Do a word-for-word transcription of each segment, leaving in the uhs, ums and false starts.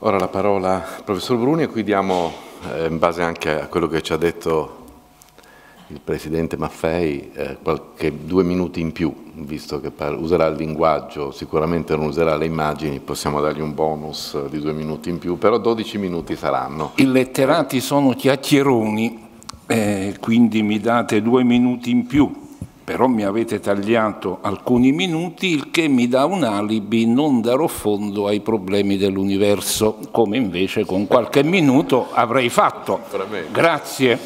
Ora la parola al professor Bruni, a cui diamo, eh, in base anche a quello che ci ha detto il Presidente Maffei, eh, qualche due minuti in più, visto che userà il linguaggio, sicuramente non userà le immagini, possiamo dargli un bonus di due minuti in più, però dodici minuti saranno. I letterati sono chiacchieroni, eh, quindi mi date due minuti in più, però mi avete tagliato alcuni minuti, il che mi dà un alibi, non darò fondo ai problemi dell'universo, come invece con qualche minuto avrei fatto. Grazie.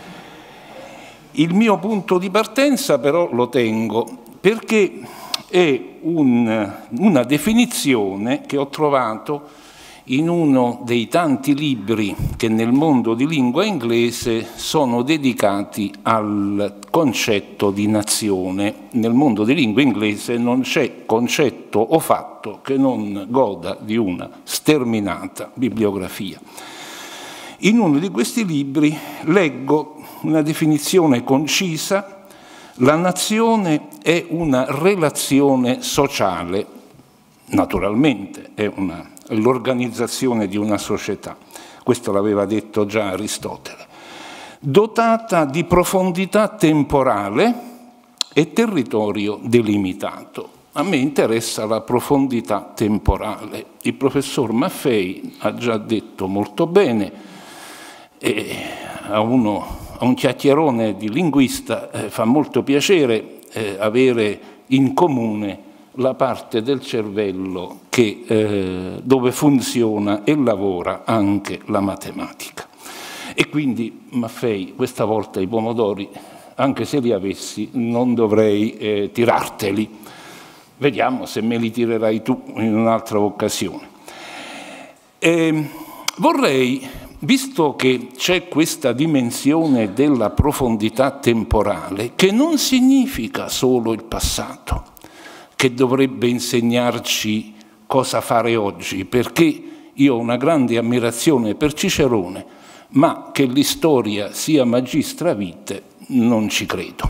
Il mio punto di partenza però lo tengo, perché è un, una definizione che ho trovato in uno dei tanti libri che nel mondo di lingua inglese sono dedicati al concetto di nazione. Nel mondo di lingua inglese non c'è concetto o fatto che non goda di una sterminata bibliografia. In uno di questi libri leggo una definizione concisa: la nazione è una relazione sociale, naturalmente è una l'organizzazione di una società, questo l'aveva detto già Aristotele, dotata di profondità temporale e territorio delimitato. A me interessa la profondità temporale. Il professor Maffei ha già detto molto bene, e a, uno, a un chiacchierone di linguista eh, fa molto piacere eh, avere in comune la parte del cervello che, eh, dove funziona e lavora anche la matematica. E quindi, Maffei, questa volta i pomodori, anche se li avessi, non dovrei eh, tirarteli. Vediamo se me li tirerai tu in un'altra occasione. E vorrei, visto che c'è questa dimensione della profondità temporale, che non significa solo il passato, che dovrebbe insegnarci cosa fare oggi, perché io ho una grande ammirazione per Cicerone, ma che l'istoria sia magistra vitae non ci credo.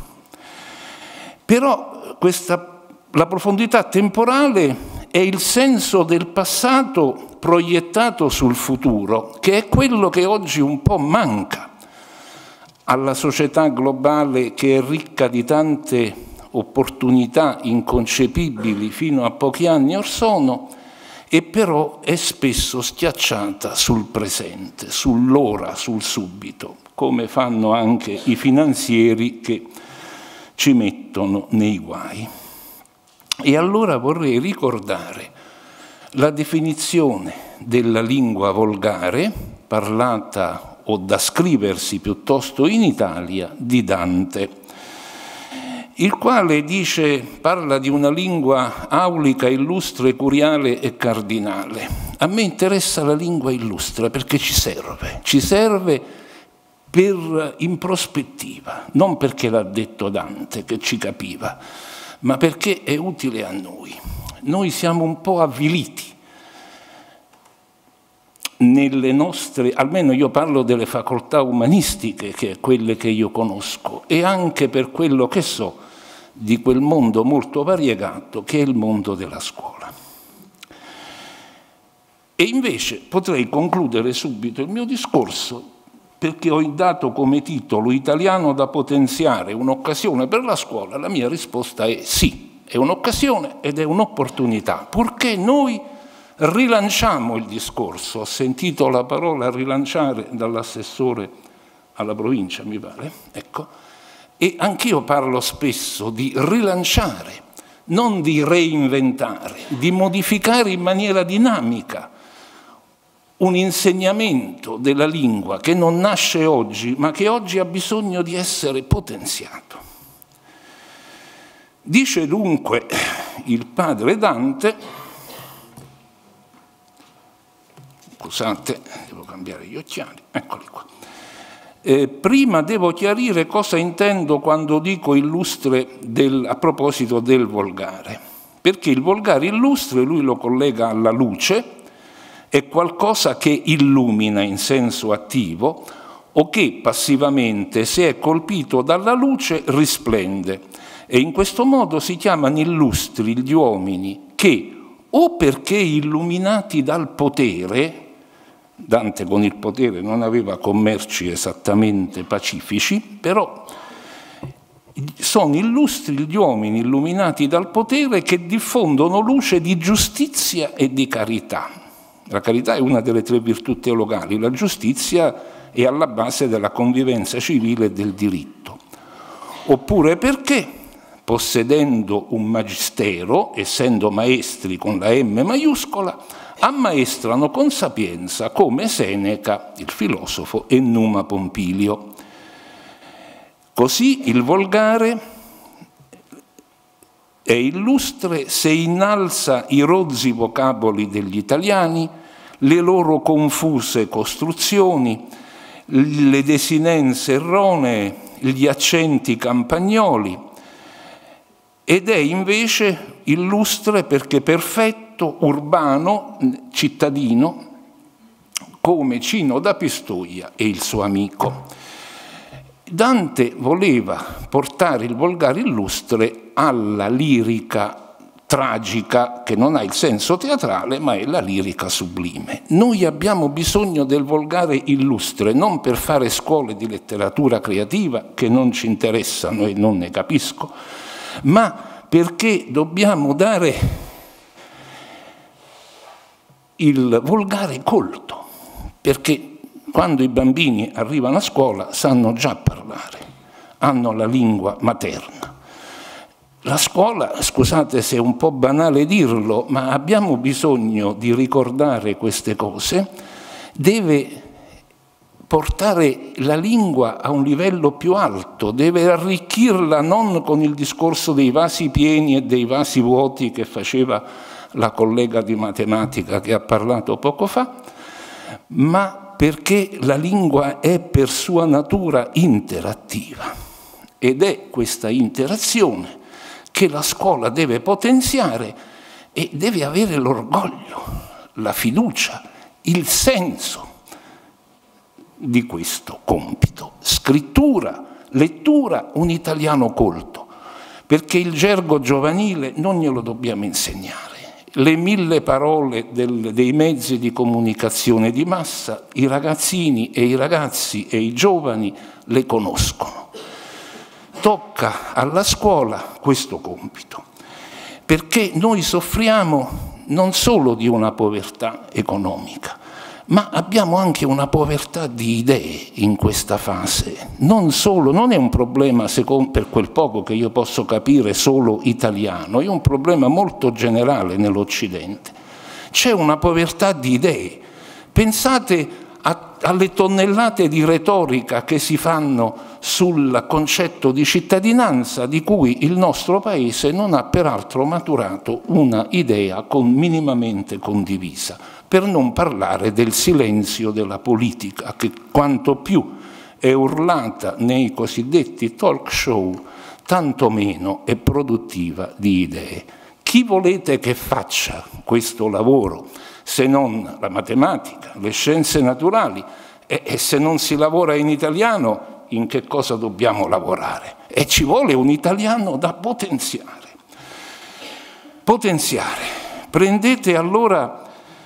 Però questa, la profondità temporale è il senso del passato proiettato sul futuro, che è quello che oggi un po' manca alla società globale, che è ricca di tante opportunità inconcepibili fino a pochi anni or sono, e però è spesso schiacciata sul presente, sull'ora, sul subito, come fanno anche i finanzieri che ci mettono nei guai. E allora vorrei ricordare la definizione della lingua volgare, parlata o da scriversi piuttosto in Italia, di Dante, il quale dice, parla di una lingua aulica, illustre, curiale e cardinale. A me interessa la lingua illustre perché ci serve, ci serve per, in prospettiva, non perché l'ha detto Dante, che ci capiva, ma perché è utile a noi. Noi siamo un po' avviliti nelle nostre, almeno io parlo delle facoltà umanistiche, che è quelle che io conosco, e anche per quello che so di quel mondo molto variegato che è il mondo della scuola. E invece potrei concludere subito il mio discorso, perché ho dato come titolo Italiano da potenziare, un'occasione per la scuola. La mia risposta è sì, è un'occasione ed è un'opportunità, purché noi rilanciamo il discorso. Ho sentito la parola rilanciare dall'assessore alla provincia, mi pare, ecco, e anch'io parlo spesso di rilanciare, non di reinventare, di modificare in maniera dinamica un insegnamento della lingua che non nasce oggi, ma che oggi ha bisogno di essere potenziato. Dice dunque il padre Dante, scusate, devo cambiare gli occhiali, eccoli qua. Eh, prima devo chiarire cosa intendo quando dico illustre del, a proposito del volgare, perché il volgare illustre, lui lo collega alla luce, è qualcosa che illumina in senso attivo o che passivamente, se è colpito dalla luce, risplende. E in questo modo si chiamano illustri gli uomini che, o perché illuminati dal potere, Dante con il potere non aveva commerci esattamente pacifici, però sono illustri gli uomini illuminati dal potere che diffondono luce di giustizia e di carità. La carità è una delle tre virtù teologali, la giustizia è alla base della convivenza civile e del diritto. Oppure perché, possedendo un magistero, essendo maestri con la M maiuscola, ammaestrano con sapienza come Seneca, il filosofo, e Numa Pompilio. Così il volgare è illustre se innalza i rozzi vocaboli degli italiani, le loro confuse costruzioni, le desinenze erronee, gli accenti campagnoli, ed è invece illustre perché perfetto, urbano, cittadino, come Cino da Pistoia e il suo amico. Dante voleva portare il volgare illustre alla lirica tragica, che non ha il senso teatrale, ma è la lirica sublime. Noi abbiamo bisogno del volgare illustre, non per fare scuole di letteratura creativa, che non ci interessano e non ne capisco, ma perché dobbiamo dare il volgare colto, perché quando i bambini arrivano a scuola sanno già parlare, hanno la lingua materna. La scuola, scusate se è un po' banale dirlo, ma abbiamo bisogno di ricordare queste cose, deve portare la lingua a un livello più alto, deve arricchirla non con il discorso dei vasi pieni e dei vasi vuoti che faceva la collega di matematica che ha parlato poco fa, ma perché la lingua è per sua natura interattiva ed è questa interazione che la scuola deve potenziare e deve avere l'orgoglio, la fiducia, il senso di questo compito. Scrittura, lettura, un italiano colto, perché il gergo giovanile non glielo dobbiamo insegnare. Le mille parole del, dei mezzi di comunicazione di massa, i ragazzini e i ragazzi e i giovani le conoscono. Tocca alla scuola questo compito, perché noi soffriamo non solo di una povertà economica, ma abbiamo anche una povertà di idee in questa fase. Non solo, non è un problema, secondo, per quel poco che io posso capire, solo italiano, è un problema molto generale nell'Occidente. C'è una povertà di idee. Pensate a, alle tonnellate di retorica che si fanno sul concetto di cittadinanza, di cui il nostro Paese non ha peraltro maturato una idea con, minimamente condivisa. Per non parlare del silenzio della politica, che quanto più è urlata nei cosiddetti talk show, tanto meno è produttiva di idee. Chi volete che faccia questo lavoro, se non la matematica, le scienze naturali? E, e se non si lavora in italiano, in che cosa dobbiamo lavorare? E ci vuole un italiano da potenziare. Potenziare. Prendete allora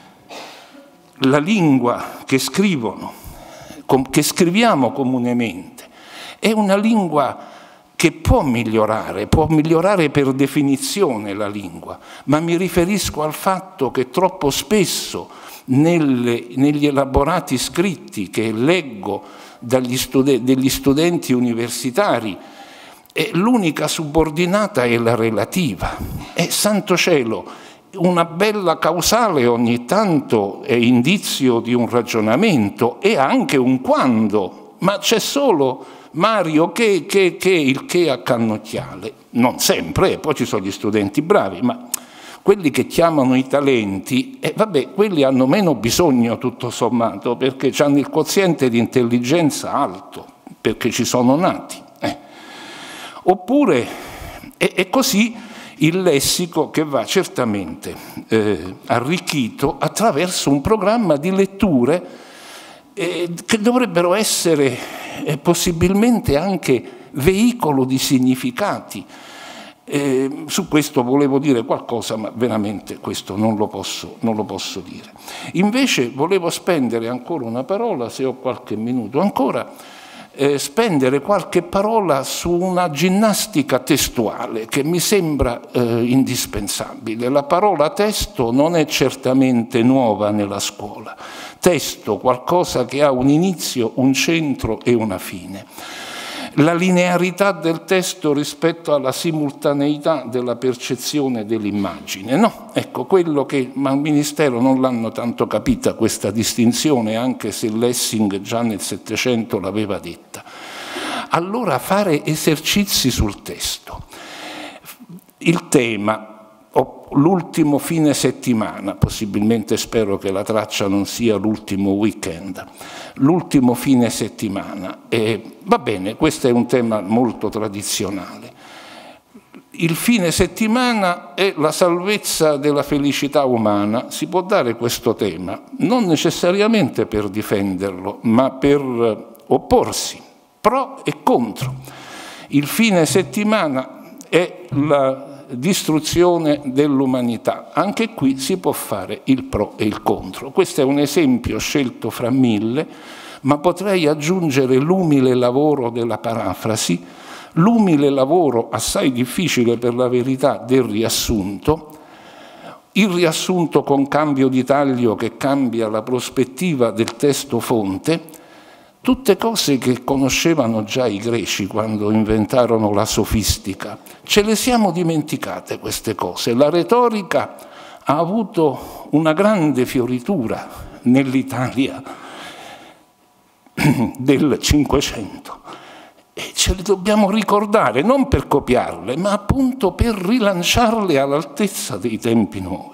la lingua che scrivono, che scriviamo comunemente, è una lingua che può migliorare, può migliorare per definizione la lingua, ma mi riferisco al fatto che troppo spesso nelle, negli elaborati scritti che leggo dagli studen- degli studenti universitari, l'unica subordinata è la relativa. E santo cielo, una bella causale ogni tanto è indizio di un ragionamento e anche un quando, ma c'è solo Mario che, che, che il che a cannocchiale, non sempre, e poi ci sono gli studenti bravi, ma quelli che chiamano i talenti, eh, vabbè, quelli hanno meno bisogno tutto sommato, perché hanno il quoziente di intelligenza alto, perché ci sono nati. Eh. Oppure, e, e così il lessico che va certamente eh, arricchito attraverso un programma di letture eh, che dovrebbero essere eh, possibilmente anche veicolo di significati. Eh, su questo volevo dire qualcosa, ma veramente questo non lo posso, non lo posso dire. Invece volevo spendere ancora una parola, se ho qualche minuto ancora, eh, spendere qualche parola su una ginnastica testuale che mi sembra eh, indispensabile. La parola testo non è certamente nuova nella scuola. Testo, qualcosa che ha un inizio, un centro e una fine. La linearità del testo rispetto alla simultaneità della percezione dell'immagine, no? Ecco, quello che, ma al Ministero non l'hanno tanto capita questa distinzione, anche se Lessing già nel Settecento l'aveva detta. Allora fare esercizi sul testo. Il tema, l'ultimo fine settimana, possibilmente spero che la traccia non sia l'ultimo weekend, l'ultimo fine settimana, e va bene, questo è un tema molto tradizionale. Il fine settimana è la salvezza della felicità umana, si può dare questo tema, non necessariamente per difenderlo, ma per opporsi, pro e contro. Il fine settimana è la distruzione dell'umanità. Anche qui si può fare il pro e il contro. Questo è un esempio scelto fra mille, ma potrei aggiungere l'umile lavoro della parafrasi, l'umile lavoro assai difficile per la verità del riassunto, il riassunto con cambio di taglio che cambia la prospettiva del testo fonte, tutte cose che conoscevano già i greci quando inventarono la sofistica. Ce le siamo dimenticate queste cose. La retorica ha avuto una grande fioritura nell'Italia del Cinquecento e ce le dobbiamo ricordare, non per copiarle, ma appunto per rilanciarle all'altezza dei tempi nuovi.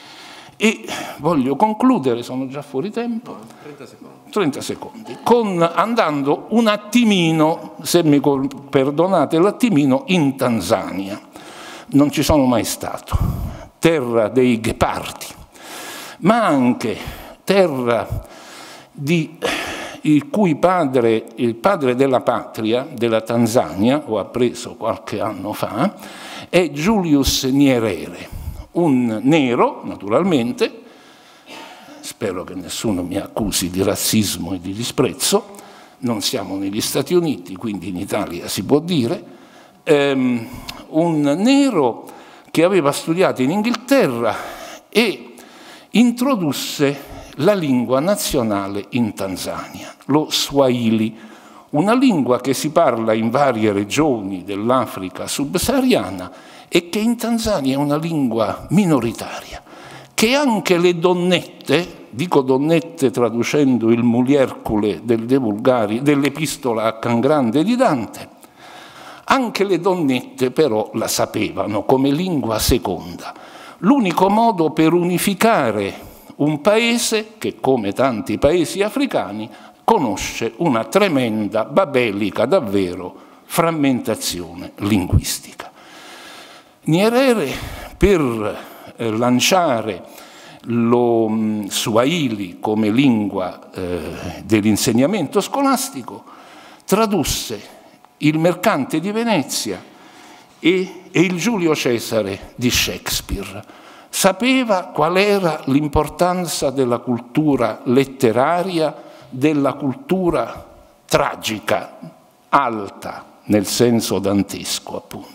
E voglio concludere, sono già fuori tempo, trenta secondi, trenta secondi con, andando un attimino, se mi perdonate l'attimino, in Tanzania. Non ci sono mai stato, terra dei ghepardi, ma anche terra di, il cui padre, il padre della patria, della Tanzania, ho appreso qualche anno fa, è Julius Nyerere. Un nero, naturalmente, spero che nessuno mi accusi di razzismo e di disprezzo, non siamo negli Stati Uniti, quindi in Italia si può dire, ehm, un nero che aveva studiato in Inghilterra e introdusse la lingua nazionale in Tanzania, lo Swahili, una lingua che si parla in varie regioni dell'Africa subsahariana e che in Tanzania è una lingua minoritaria, che anche le donnette, dico donnette traducendo il muliercule del De Vulgari, dell'Epistola a Can Grande di Dante, anche le donnette però la sapevano come lingua seconda. L'unico modo per unificare un paese che, come tanti paesi africani, conosce una tremenda, babelica davvero, frammentazione linguistica. Nyerere, per eh, lanciare lo mh, Swahili come lingua eh, dell'insegnamento scolastico, tradusse il Mercante di Venezia e, e il Giulio Cesare di Shakespeare. Sapeva qual era l'importanza della cultura letteraria, della cultura tragica, alta, nel senso dantesco, appunto.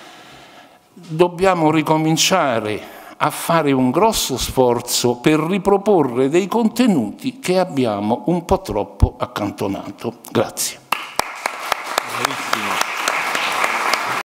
Dobbiamo ricominciare a fare un grosso sforzo per riproporre dei contenuti che abbiamo un po' troppo accantonato. Grazie. Bravissimo.